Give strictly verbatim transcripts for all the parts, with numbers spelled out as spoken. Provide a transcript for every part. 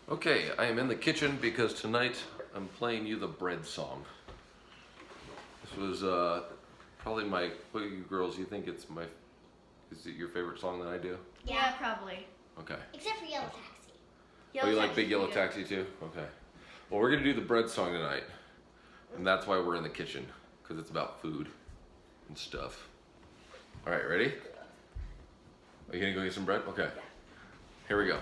Okay, I am in the kitchen because tonight I'm playing you the bread song. This was uh, probably my, what you girls, you think it's my, is it your favorite song that I do? Yeah, probably. Okay. Except for Yellow Taxi. Yellow oh, you like Big Yellow too. Taxi too? Okay. Well, we're gonna do the bread song tonight. And that's why we're in the kitchen, because it's about food and stuff. All right, ready? Are you gonna go get some bread? Okay. Here we go.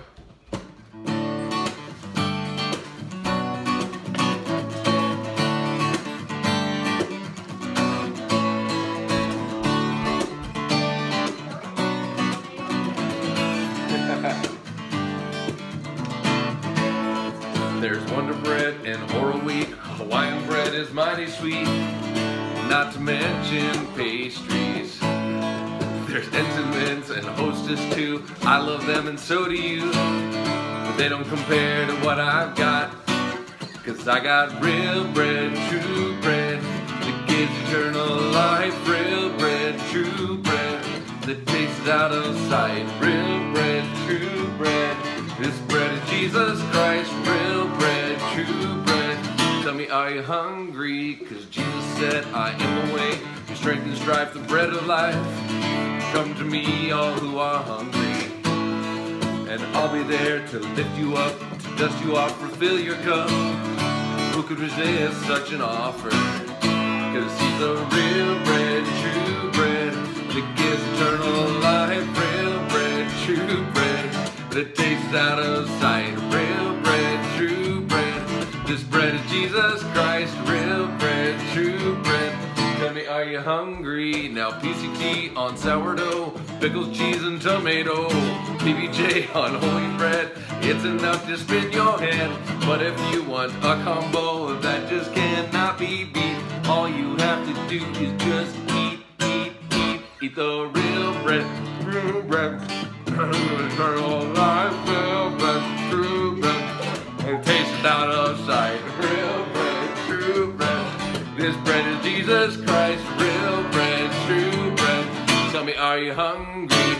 There's Wonder Bread and Oro Wheat. Hawaiian bread is mighty sweet, not to mention pastries. There's Entenmann's and Hostess too. I love them and so do you. But they don't compare to what I've got. Cause I got real bread, true bread, that gives eternal life. Real bread, true bread, that tastes out of sight. Real bread, true bread, this bread is Jesus Christ. Real bread, true bread. Tell me, are you hungry? Cause Jesus said, I am the way, your strength and strife, the bread of life. Come to me, all who are hungry, and I'll be there to lift you up, to dust you off, refill your cup. Who could resist such an offer? Cause he's the real bread, true bread, that gives eternal life. Real bread, true bread, that tastes out of sight. Real bread, true bread, this bread is Jesus Christ. Real bread, true bread. Tell me, are you hungry? Now P C T on sourdough, pickles, cheese, and tomato. P B J on holy bread, it's enough to spin your head. But if you want a combo that just cannot be beat, all you have to do is just eat, eat, eat. Eat the real bread, true bread, eternal life. Real bread, true bread, it tastes out of sight. Real bread, true bread, this bread is Jesus Christ. Real bread, true bread. Tell me, are you hungry?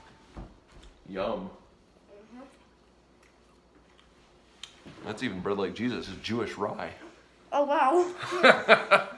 Yum. Mm-hmm. That's even bread like Jesus. It's Jewish rye. Oh, wow.